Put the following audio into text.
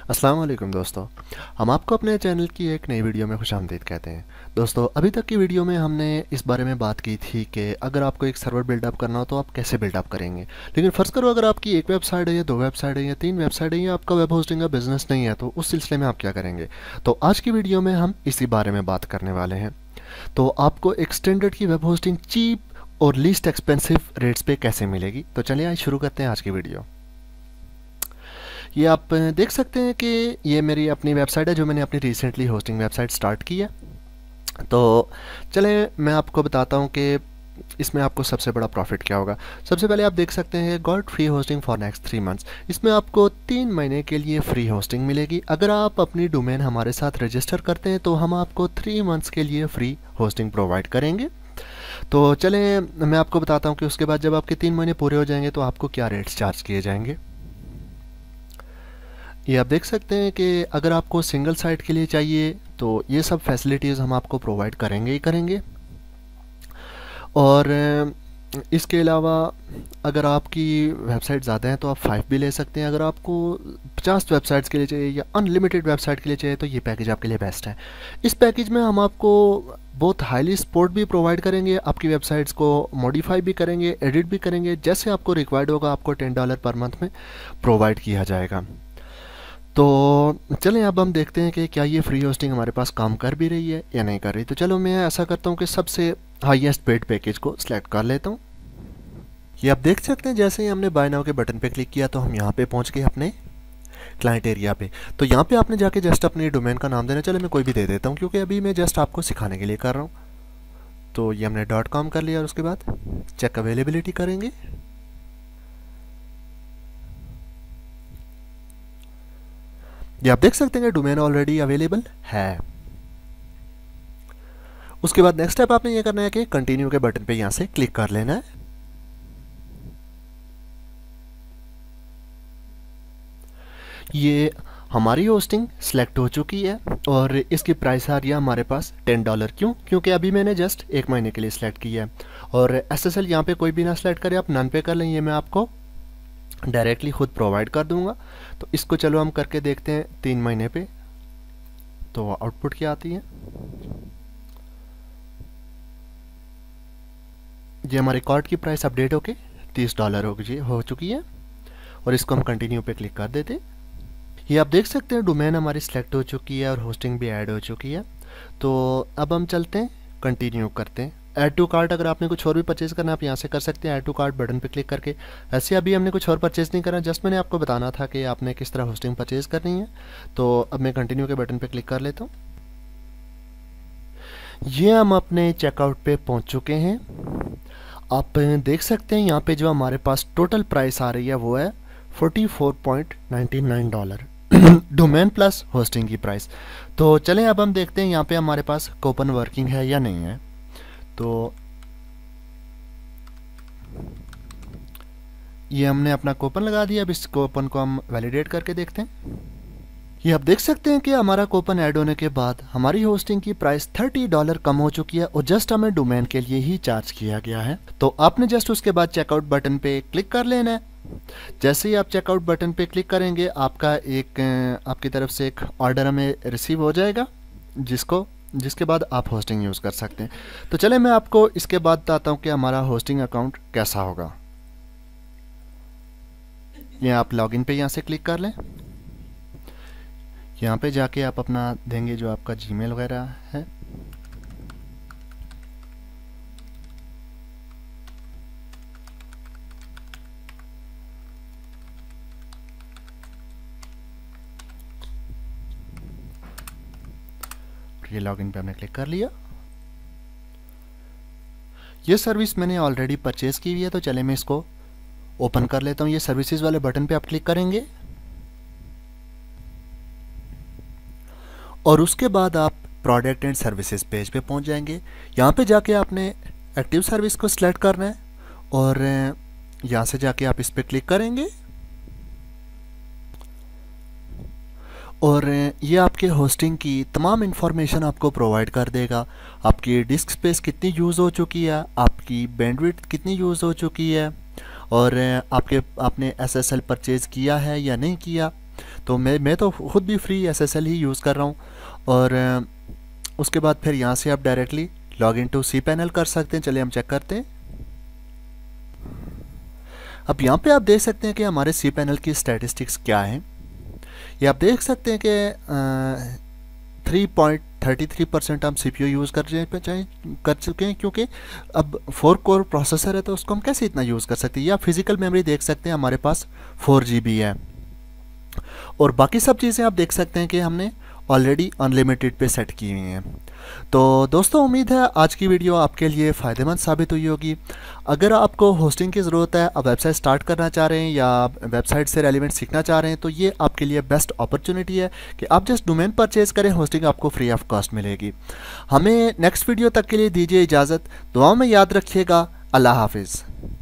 अस्सलाम वालेकुम दोस्तों। हम आपको अपने चैनल की एक नई वीडियो में खुशामदीद कहते हैं। दोस्तों, अभी तक की वीडियो में हमने इस बारे में बात की थी कि अगर आपको एक सर्वर बिल्डअप करना हो तो आप कैसे बिल्डअप करेंगे। लेकिन फ़र्ज़ करो अगर आपकी एक वेबसाइट है या 2 वेबसाइट है या 3 वेबसाइट है या आपका वेब होस्टिंग का बिज़नेस नहीं है, तो उस सिलसिले में आप क्या करेंगे। तो आज की वीडियो में हम इसी बारे में बात करने वाले हैं। तो आपको एक स्टैंडर्ड की वेब होस्टिंग चीप और लीस्ट एक्सपेंसिव रेट्स पे कैसे मिलेगी। तो चलिए आज शुरू करते हैं आज की वीडियो। ये आप देख सकते हैं कि ये मेरी अपनी वेबसाइट है जो मैंने अपनी रिसेंटली होस्टिंग वेबसाइट स्टार्ट की है। तो चले मैं आपको बताता हूँ कि इसमें आपको सबसे बड़ा प्रॉफिट क्या होगा। सबसे पहले आप देख सकते हैं got free hosting for next 3 months. इसमें आपको 3 महीने के लिए फ्री होस्टिंग मिलेगी। अगर आप अपनी डोमेन हमारे साथ रजिस्टर करते हैं तो हम आपको 3 मंथ्स के लिए फ्री होस्टिंग प्रोवाइड करेंगे। तो चले मैं आपको बताता हूँ कि उसके बाद जब आपके 3 महीने पूरे हो जाएंगे तो आपको क्या रेट्स चार्ज किए जाएंगे। ये आप देख सकते हैं कि अगर आपको सिंगल साइट के लिए चाहिए तो ये सब फैसिलिटीज़ हम आपको प्रोवाइड करेंगे ही करेंगे। और इसके अलावा अगर आपकी वेबसाइट ज़्यादा है तो आप 5 भी ले सकते हैं। अगर आपको 50 वेबसाइट्स के लिए चाहिए या अनलिमिटेड वेबसाइट के लिए चाहिए तो ये पैकेज आपके लिए बेस्ट है। इस पैकेज में हम आपको बहुत हाईली सपोर्ट भी प्रोवाइड करेंगे, आपकी वेबसाइट्स को मॉडिफाई भी करेंगे, एडिट भी करेंगे, जैसे आपको रिक्वायर्ड होगा आपको $10 पर मंथ में प्रोवाइड किया जाएगा। तो चलें अब हम देखते हैं कि क्या ये फ्री होस्टिंग हमारे पास काम कर भी रही है या नहीं कर रही। तो चलो मैं ऐसा करता हूँ कि सबसे हाईएस्ट पेड पैकेज को सिलेक्ट कर लेता हूँ। ये आप देख सकते हैं जैसे ही हमने बाय नाउ के बटन पे क्लिक किया तो हम यहाँ पे पहुँच गए अपने क्लाइंट एरिया पे। तो यहाँ पे आपने जाके जस्ट अपने डोमेन का नाम देना। चलो मैं कोई भी दे देता हूँ क्योंकि अभी मैं जस्ट आपको सिखाने के लिए कर रहा हूँ। तो ये हमने .com कर लिया और उसके बाद चेक अवेलेबिलिटी करेंगे। ये आप देख सकते हैं कि डोमेन ऑलरेडी अवेलेबल है। उसके बाद नेक्स्ट स्टेप आपने ये करना है कि कंटिन्यू के बटन पे यहाँ से क्लिक कर लेना है। ये हमारी होस्टिंग सिलेक्ट हो चुकी है और इसकी प्राइस आ रही है हमारे पास $10। क्योंकि अभी मैंने जस्ट 1 महीने के लिए सिलेक्ट किया है। और SSL यहाँ पे कोई भी ना सिलेक्ट करे, आप नन पे कर लें, ये मैं आपको डायरेक्टली खुद प्रोवाइड कर दूंगा। तो इसको चलो हम करके देखते हैं 3 महीने पे तो आउटपुट क्या आती है। ये हमारे कार्ड की प्राइस अपडेट होके $30 हो चुकी है और इसको हम कंटिन्यू पे क्लिक कर देते। ये आप देख सकते हैं डोमेन हमारी सिलेक्ट हो चुकी है और होस्टिंग भी ऐड हो चुकी है। तो अब हम चलते हैं कंटिन्यू करते हैं। ऐड टू कार्ट, अगर आपने कुछ और भी परचेज़ करना है आप यहाँ से कर सकते हैं ऐड टू कार्ट बटन पे क्लिक करके। ऐसे अभी हमने कुछ और परचेज़ नहीं करना, जस्ट मैंने आपको बताना था कि आपने किस तरह होस्टिंग परचेज़ करनी है। तो अब मैं कंटिन्यू के बटन पे क्लिक कर लेता हूँ। ये हम अपने चेकआउट पे पहुँच चुके हैं। आप देख सकते हैं यहाँ पे जो हमारे पास टोटल प्राइस आ रही है वो है $44.99 डोमेन प्लस होस्टिंग की प्राइस। तो चलें अब हम देखते हैं यहाँ पे हमारे पास कूपन वर्किंग है या नहीं है। तो ये हमने अपना कूपन लगा दिया। अब इस कूपन को हम वैलिडेट करके देखते हैं। ये आप देख सकते हैं कि हमारा कूपन ऐड होने के बाद हमारी होस्टिंग की प्राइस $30 कम हो चुकी है और जस्ट हमें डोमेन के लिए ही चार्ज किया गया है। तो आपने जस्ट उसके बाद चेकआउट बटन पे क्लिक कर लेना है। जैसे ही आप चेकआउट बटन पे क्लिक करेंगे आपका आपकी तरफ से एक ऑर्डर हमें रिसीव हो जाएगा जिसके बाद आप होस्टिंग यूज़ कर सकते हैं। तो चले मैं आपको इसके बाद बताता हूँ कि हमारा होस्टिंग अकाउंट कैसा होगा। ये आप लॉगिन पे यहाँ से क्लिक कर लें। यहाँ पे जाके आप अपना देंगे जो आपका जीमेल वगैरह है। ये लॉगिन पे हमने क्लिक कर लिया। ये सर्विस मैंने ऑलरेडी परचेज़ की हुई है तो चले मैं इसको ओपन कर लेता हूँ। ये सर्विसेज वाले बटन पे आप क्लिक करेंगे और उसके बाद आप प्रोडक्ट एंड सर्विसेज पेज पे पहुंच जाएंगे। यहाँ पे जाके आपने एक्टिव सर्विस को सिलेक्ट करना है और यहाँ से जाके आप इस पे क्लिक करेंगे और ये आपके होस्टिंग की तमाम इंफॉर्मेशन आपको प्रोवाइड कर देगा। आपकी डिस्क स्पेस कितनी यूज़ हो चुकी है, आपकी बैंडविड्थ कितनी यूज़ हो चुकी है और आपने SSL परचेज़ किया है या नहीं किया। तो मैं तो ख़ुद भी फ्री SSL ही यूज़ कर रहा हूँ। और उसके बाद फिर यहाँ से आप directly log in to cPanel कर सकते हैं। चलिए हम चेक करते हैं। अब यहाँ पे आप देख सकते हैं कि हमारे cPanel की स्टैटिस्टिक्स क्या हैं। ये आप देख सकते हैं कि 3.33% हम CPU यूज़ कर चुके हैं, क्योंकि अब 4 कोर प्रोसेसर है तो उसको हम कैसे इतना यूज़ कर सकते हैं। या फिजिकल मेमोरी देख सकते हैं हमारे पास 4 GB है। और बाकी सब चीज़ें आप देख सकते हैं कि हमने ऑलरेडी अनलिमिटेड पे सेट की हुई हैं। तो दोस्तों, उम्मीद है आज की वीडियो आपके लिए फ़ायदेमंद साबित हुई होगी। अगर आपको होस्टिंग की ज़रूरत है, आप वेबसाइट स्टार्ट करना चाह रहे हैं या वेबसाइट से रेलिवेंट सीखना चाह रहे हैं, तो ये आपके लिए बेस्ट अपॉर्चुनिटी है कि आप जस्ट डोमेन परचेज़ करें, होस्टिंग आपको फ्री ऑफ कॉस्ट मिलेगी। हमें नेक्स्ट वीडियो तक के लिए दीजिए इजाज़त। दुआओं में याद रखिएगा। अल्लाह हाफिज़।